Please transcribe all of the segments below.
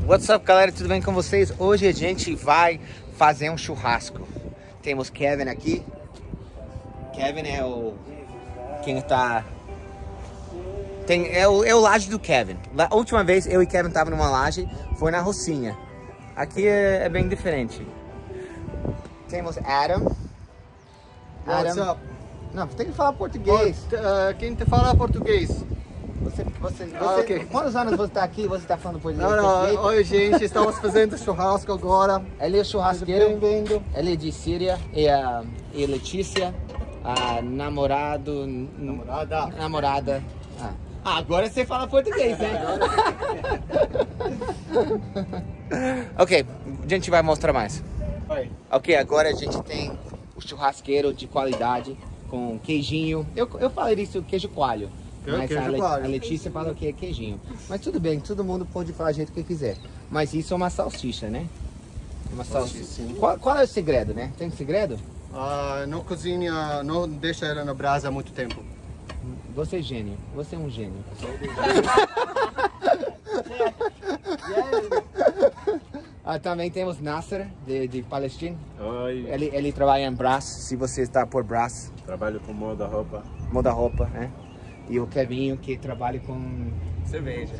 What's up, galera? Tudo bem com vocês? Hoje a gente vai fazer um churrasco. Temos Kevin aqui. Kevin é o... quem tá... É o laje do Kevin. A última vez eu e Kevin tava numa laje, foi na Rocinha. Aqui é bem diferente. Temos Adam. What's up? Não, tem que falar português. Quem te fala português? Okay. Quantos anos você tá aqui? Você tá falando português? Oi, gente, estamos fazendo churrasco agora. Ele é o churrasqueiro. Bem-vindo. Ele é de Síria e Letícia, a namorada. Agora você fala português, hein? Ok, a gente vai mostrar mais. Oi. Ok, agora a gente tem o churrasqueiro de qualidade com queijinho. Eu falei isso, queijo coalho. Mas a Letícia fala que é queijinho. Mas tudo bem, todo mundo pode falar do jeito que quiser. Mas isso é uma salsicha, né? Uma salsicha. Qual é o segredo, né? Tem segredo? Não cozinha, não deixa ela na brasa há muito tempo. Você é gênio. Você é um gênio. Também temos Nasser, de Palestina. Oi. Ele trabalha em Brás, se você está por Brás. Trabalho com moda-roupa. Moda-roupa, né? E o Kevinho, que trabalha com... cerveja.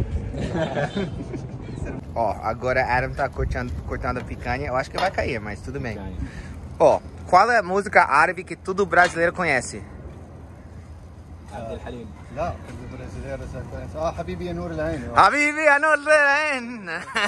Ó, agora Adam tá cortando a picanha. Eu acho que vai cair, mas tudo bem. Ó, qual é a música árabe que todo brasileiro conhece? Abdel Halim. Não, o brasileiro já conhece. Habibi ya Nur al-Ain. Habibi ya Nur al-Ain.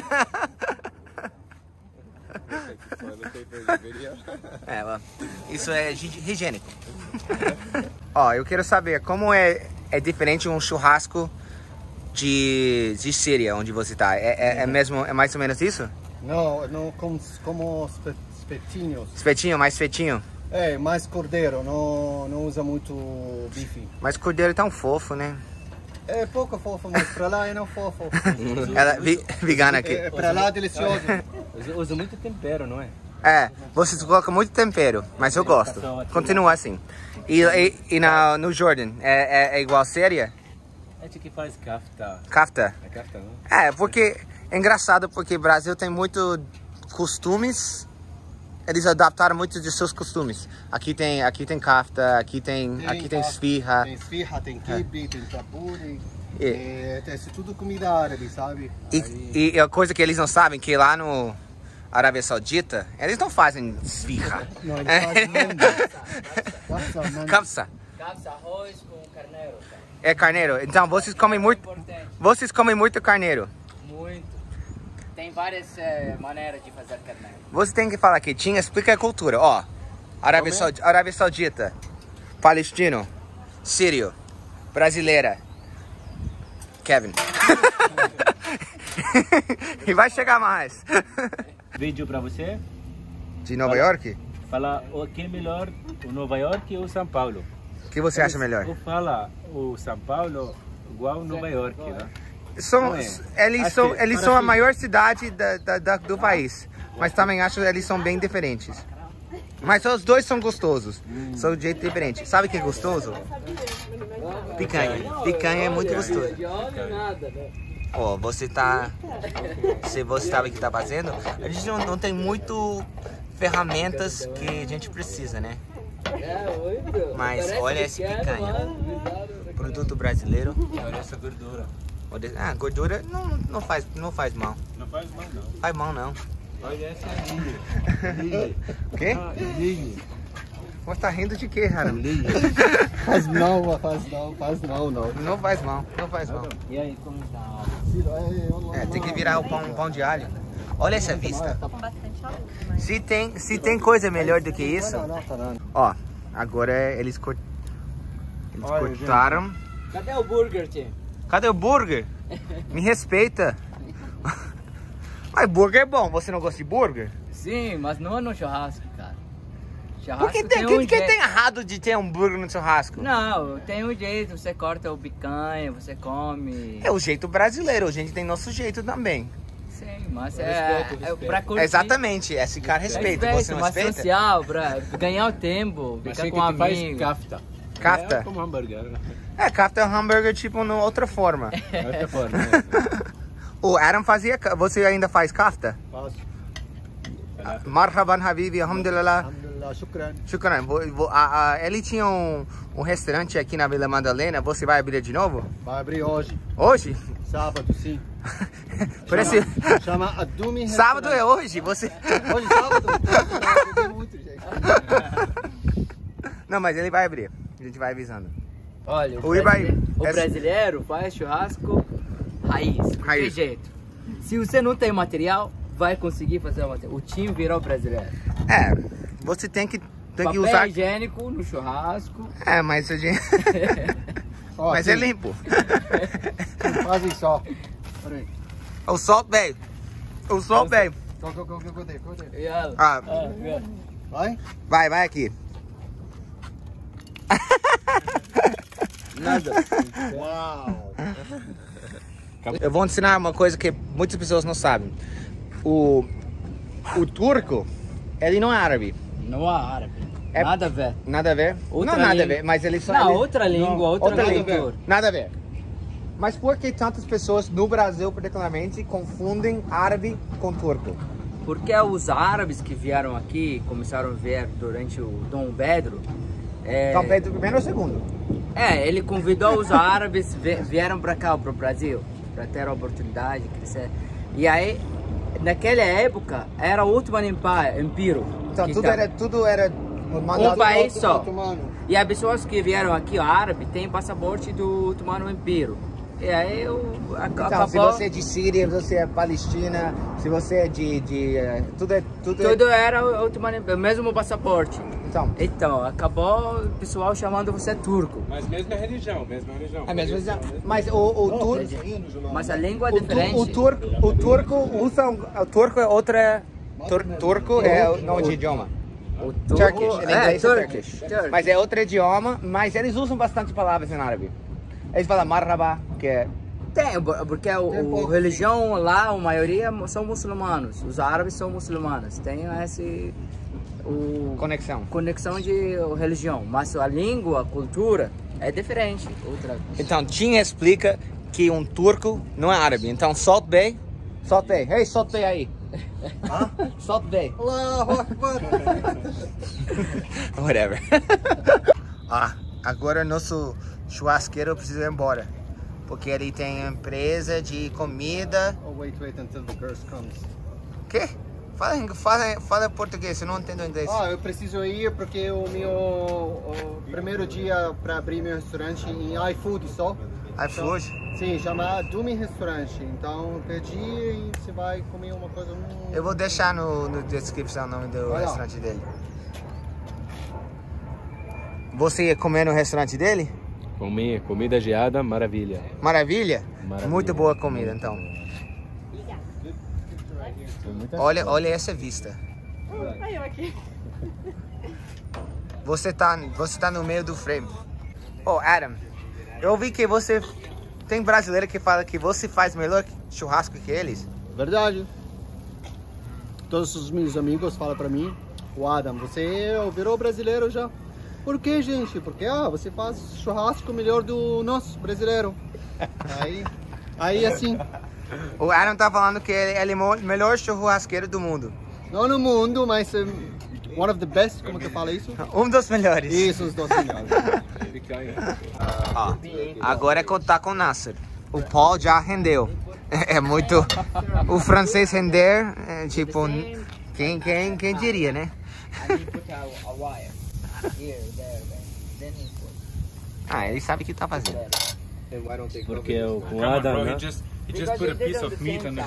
Isso é higiênico. Ó, eu quero saber como é diferente um churrasco de Síria, onde você tá. É mais ou menos isso? Não como espetinhos. Espetinho, mais espetinho? É, mais cordeiro, não usa muito bife. Mas cordeiro é tão fofo, né? É pouco fofo, mas pra lá é não fofo. Ela vegana aqui. Pra lá é delicioso. Usa muito tempero, não é? Vocês colocam muito tempero, mas eu gosto. Continua assim. E no Jordan, é igual a Síria? A gente que faz kafta. Kafta? É kafta, não? Porque é engraçado porque o Brasil tem muito costumes. Eles adaptaram muito de seus costumes. Aqui tem kafta, aqui tem esfirra. Tem esfirra, tem kibe, tem tabule. Tem tudo comida árabe, sabe? E a coisa que eles não sabem, que lá no Arábia Saudita, eles não fazem esfirra. Não, eles fazem Kafsa. Kafsa, arroz com carneiro. É carneiro. Então vocês comem muito carneiro. Muito. Tem várias maneiras de fazer carneiro. Você tem que falar aqui, explica a cultura. Ó, Arábia Saudita, palestino, sírio, brasileira, Kevin. E vai chegar mais. Vídeo pra você. De Nova York? Fala o que é melhor, o Nova York ou São Paulo? O que você acha melhor? Fala o São Paulo igual Nova York, né? Eles são a maior cidade do país, mas também acho que eles são bem diferentes. Mas os dois são gostosos, são de jeito diferente. Sabe o que é gostoso? Picanha. Picanha é muito gostoso. Ó, se você sabe o que tá fazendo, a gente não tem muito ferramentas que a gente precisa, né? Mas olha essa picanha. Produto brasileiro. Olha essa gordura. Gordura não faz mal. Não faz mal, não. Faz mal, não. Olha essa linha. O quê? Linha. Você tá rindo de quê, cara? Faz não. Não faz mal. E aí, como tá? Tem que virar o pão de alho. Olha essa vista. Se tem coisa melhor do que isso. Ó, agora eles cortaram. Cadê o burger, tio? Cadê o burger? Me respeita. Mas burger é bom. Você não gosta de burger? Sim, mas não no churrasco, cara. Por que tem errado de ter um burger no churrasco? Não, tem um jeito. Você corta o picanha, você come. É o jeito brasileiro. A gente tem nosso jeito também. Sim, mas é pra curtir. Exatamente. Esse cara respeita. Você não mas respeita? social, pra ganhar o tempo, ficar com amigos. Kafta. Kafta? É como hambúrguer, né? Kafta é um hambúrguer tipo de outra forma. Outra forma, O Adam fazia... Você ainda faz kafta? Faço. Marhaban Habibi, alhamdulillah. Alhamdulillah, shukran. Shukran. Ele tinha um restaurante aqui na Vila Madalena. Você vai abrir de novo? Vai abrir hoje. Hoje? Sábado, sim. Chama Adumi Restaurante. Sábado é hoje, você... Hoje, sábado? Muito, gente. Não, mas ele vai abrir. A gente vai avisando. Olha, O Ibrahim, o brasileiro faz churrasco raiz. De jeito. Se você não tem material, vai conseguir fazer o material. O time virou brasileiro. É, você tem que Papel usar... higiênico no churrasco. É, mas a gente... Ó, mas sim. é limpo. Fazem só. Peraí. O salt bay. O salt bay. Cadê? Ah, Vai? vai aqui. Nada. Uau! Eu vou ensinar uma coisa que muitas pessoas não sabem. O turco, ele não é árabe. Não há árabe. É- Nada a ver. Nada a ver? Outra não nada língua. a ver, mas ele só... Não, ele- outra língua, outra cultura. Nada a ver. Mas por que tantas pessoas no Brasil, particularmente, confundem árabe com turco? Porque os árabes que vieram aqui, começaram a vir durante o Dom Pedro. Então, Pedro primeiro ou segundo? Ele convidou os árabes, vieram para cá, para o Brasil, para ter a oportunidade de crescer. E aí, naquela época, era o Ottoman Empire. Então, que tudo era mandado... um país só. Otomano. E as pessoas que vieram aqui, árabe, têm passaporte do Ottoman Empire. E aí, Então, acabou... se você é de Síria, você é Palestina, se você é tudo é... Tudo era o Ottoman Empire, mesmo passaporte. Então, Acabou o pessoal chamando você turco. Mas mesma religião, é mesmo, mas o turco... Mas a língua é diferente. O turco usa... O turco é outra... Turco é o nome de idioma. O turco Turkish, em inglês é Turkish. Mas é outro idioma, mas eles usam bastante palavras em árabe. Eles falam marhaba, que é... Tem, porque a religião lá, a maioria são muçulmanos. Os árabes são muçulmanos. Tem esse... conexão de religião. Mas a língua, a cultura é diferente. Então, Tim explica que um turco não é árabe. Então, Salt Bay. Hey, Salt Bay aí. Salt Bay. Allahu Akbar. Whatever. Agora nosso churrasqueiro precisa ir embora. Porque ele tem empresa de comida. Oh, wait until the girls comes. Quê? Fala português, eu não entendo inglês. Eu preciso ir porque o primeiro dia para abrir meu restaurante em iFood só. iFood? Sim, chama Adumi Restaurante. Então pedi e você vai comer uma coisa. Eu vou deixar no descrição o nome do restaurante dele. Você ia comer no restaurante dele? Comi, comida geada, maravilha. Maravilha? Maravilha. Muito boa comida, então. Olha essa vista. Aí eu aqui. Você tá no meio do frame. Oh, Adam, eu ouvi que você... Tem brasileiro que fala que você faz melhor churrasco que eles. Verdade. Todos os meus amigos falam pra mim, o Adam, você virou brasileiro já. Por que, gente? Porque você faz churrasco melhor do nosso brasileiro. Aí assim. O Adam tá falando que ele é o melhor churrasqueiro do mundo. Não no mundo, mas one of the best, como que eu falo isso? Um dos melhores. Isso, os dois melhores. Agora é contar com o Nasser. O Paul já rendeu. É muito... O francês render, tipo... Quem diria, né? Ele sabe o que tá fazendo. Porque com Adam, né? He just put a piece of meat on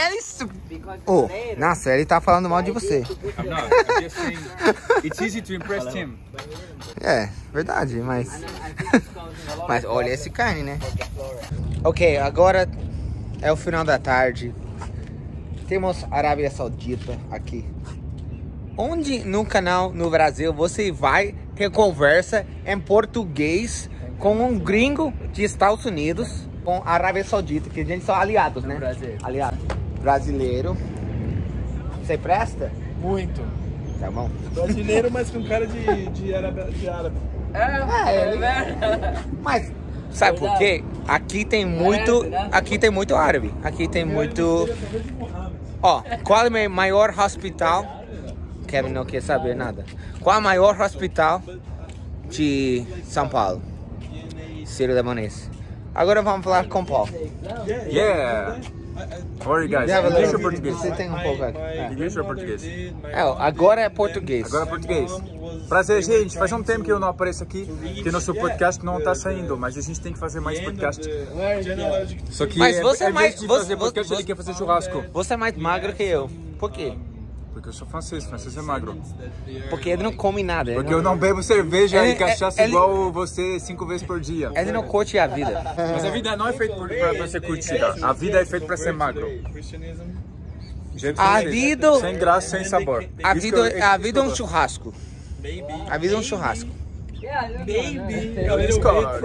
Nossa, ele tá falando mal de você. I'm not. I'm just saying it's easy to impress Tim. É, verdade, mas... Mas olha esse carne, né? Ok, agora é o final da tarde. Temos Arábia Saudita aqui. Onde no canal no Brasil você vai ter conversa em português com um gringo de Estados Unidos com a Arábia Saudita, que a gente são aliados, né? Brasil. Aliado. Brasileiro. Você presta? Muito. Tá bom. Brasileiro, mas com cara de árabe. Mas Sabe por quê? Aqui tem muito árabe. Aqui tem muito... Ó, qual é o maior hospital? Kevin não quer saber nada. Qual é o maior hospital de São Paulo? Sírio-Libanês. Agora vamos falar com o Paul. Yeah! How are you guys? Yeah, Inglês ou português? Você tem um pouco aqui. Inglês ou português? Agora é português. Agora é português. Prazer, gente. Faz um tempo que eu não apareço aqui, que nosso podcast não tá saindo, mas a gente tem que fazer mais podcast. Só que Mas você é mais... fazer podcast, ele quer fazer churrasco. Você é mais magro que eu. Por quê? Porque eu sou francês é magro. Porque ele não come nada. Porque eu não bebo cerveja Ele- e cachaça ele- igual você 5 vezes por dia. Ele não curte a vida. Mas a vida não é feita pra ser curtida. A vida é feita pra ser magro. Jeito A sem- vida- sem graça, sem sabor. A Isso vida, que eu- a vida é um churrasco. A vida é um churrasco. Eu discordo.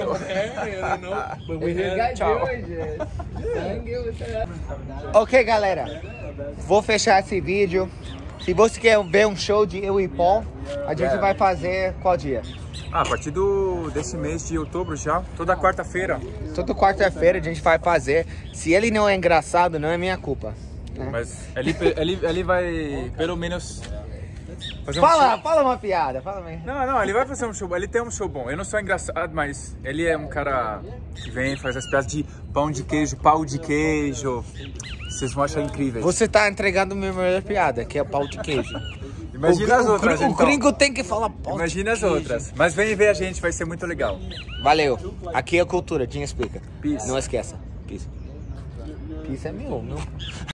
Tchau. Ok, galera. Vou fechar esse vídeo. Se você quer ver um show de eu e Paul, a gente vai fazer qual dia? A partir desse mês de outubro já, toda quarta-feira. Toda quarta-feira a gente vai fazer. Se ele não é engraçado, não é minha culpa. Né? Mas ele vai, pelo menos, fazer um show. Fala uma piada, fala mesmo. Não, ele vai fazer um show, ele tem um show bom. Eu não sou engraçado, mas ele é um cara que vem, faz as piadas de pau de queijo. Vocês vão achar incríveis. Você tá entregando a minha melhor piada, que é pau de queijo. Imagina as outras, O então. gringo tem que falar pau de Imagina as queijo. outras. Mas vem ver a gente, vai ser muito legal. Valeu. Aqui é cultura, Dinho explica. Peace. Não esqueça. Peace. Peace é meu.